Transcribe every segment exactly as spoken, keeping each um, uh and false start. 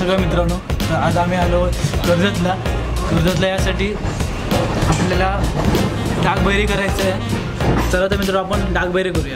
सगळं मित्रांनो, तर आज आम्ही आलो कर्जतला. कर्जतला यासाठी आपल्याला डाक बहिरी करायचं आहे. चला तर मित्रांनो, आपण डाक बहिरी करूया.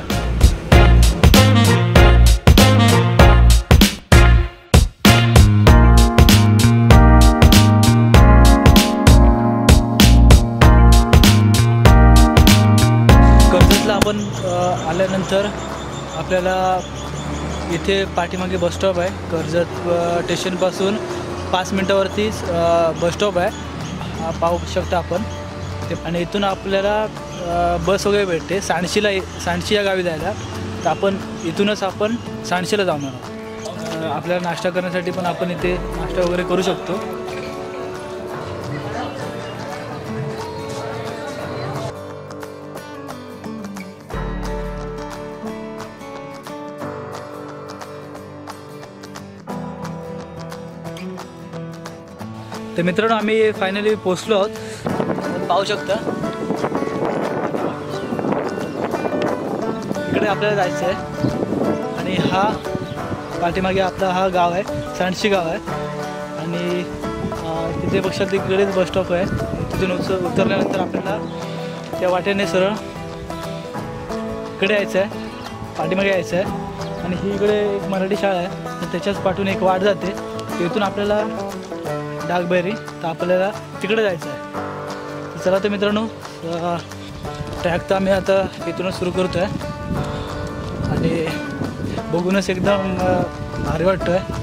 कर्जतला आपण आल्यानंतर आपल्याला इथे पाठीमागे बस स्टॉप आहे. कर्जत स्टेशनपासून पाच मिनटावरती बस स्टॉप आहे, पाहू शकता आपण ते. आणि इथून आपल्याला बस वगैरे भेटते सांडशीला, सांडशी या गावी जायला. तर आपण इथूनच आपण सांडशीला जाणार आहोत. आपल्याला नाश्ता करण्यासाठी पण आपण इथे नाश्ता वगैरे करू शकतो. तर मित्रांनो, आम्ही फायनली पोचलो आहोत. पाहू शकता इकडे आपल्याला जायचं आहे. आणि हा पाठीमागे आपला हा गाव आहे, सांडशी गाव आहे. आणि तिथे बघा तिकडेच बस स्टॉप आहे. तिथून उच उतरल्यानंतर आपल्याला त्या वाटेने सरळ इकडे यायचं आहे, पाठीमागे यायचं आहे. आणि ही इकडे एक मराठी शाळा आहे, तर त्याच्याच पाठून एक वाट जाते. तिथून आपल्याला डाक बहिरी, तर आपल्याला तिकडे जायचं आहे. तर चला तर मित्रांनो, ट्रॅक तर आम्ही आता इथूनच सुरू करतो आहे. आणि बघूनच एकदम भारी वाटतो आहे.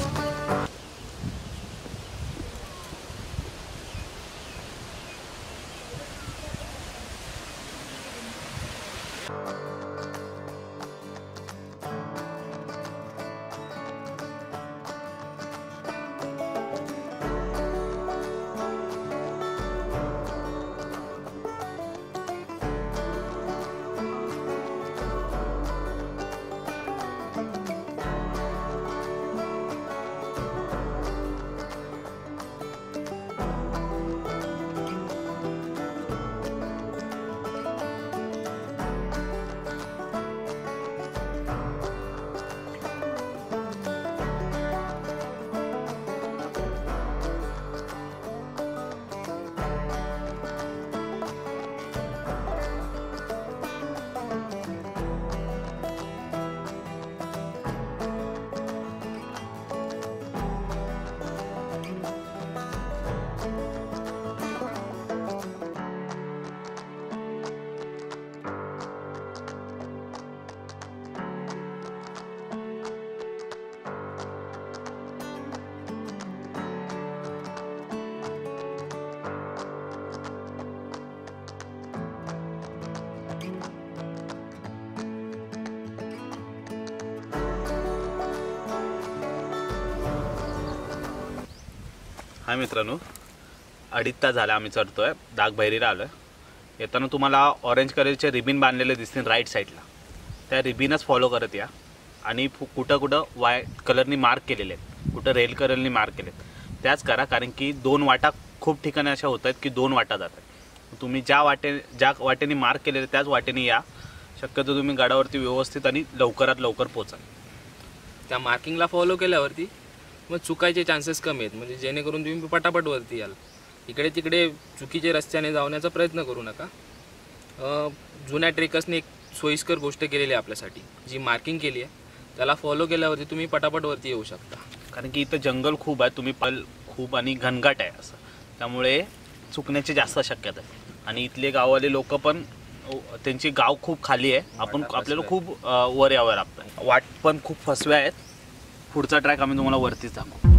हाय मित्रांनो, अडीच तास झाला आम्ही चढतोय. डाक बहिरीला आलोय. येताना तुम्हाला ऑरेंज कलरचे रिबिन बांधलेले दिसतील राईट साईडला. त्या रिबिनच फॉलो करत या. आणि कुठं कुठं व्हाईट कलरनी मार्क केलेले आहेत, कुठं रेड कलरनी मार्क केलेत त्याच करा. कारण की दोन वाटा खूप ठिकाणी अशा होत आहेत की दोन वाटा जात आहेत. तुम्ही ज्या वाटे ज्या वाटेने मार्क केलेले त्याच वाटेने या. शक्यतो तुम्ही गडावरती व्यवस्थित आणि लवकरात लवकर पोचा. त्या मार्किंगला फॉलो केल्यावरती मग चुकायचे चान्सेस कमी आहेत. म्हणजे जेणेकरून तुम्ही पटापट वरती याल. इकडे तिकडे चुकीचे रस्त्याने जाण्याचा प्रयत्न करू नका. जुन्या ट्रेकर्सने एक सोयीस्कर गोष्ट केलेली आहे आपल्यासाठी. जी मार्किंग केली आहे त्याला फॉलो केल्यावरती तुम्ही पटापट वरती येऊ शकता. कारण की इथं जंगल खूप आहे, तुम्ही पल खूप आणि घनघाट आहे असं, त्यामुळे चुकण्याची जास्त शक्यता आहे. आणि इथले गाववाले लोक पण, त्यांची गाव खूप खाली आहे. आपण आपल्याला खूप वर यावं लागतं. वाट पण खूप फसव्या आहेत. पुढचा ट्रॅक आम्ही तुम्हाला वरतीच दाखवू.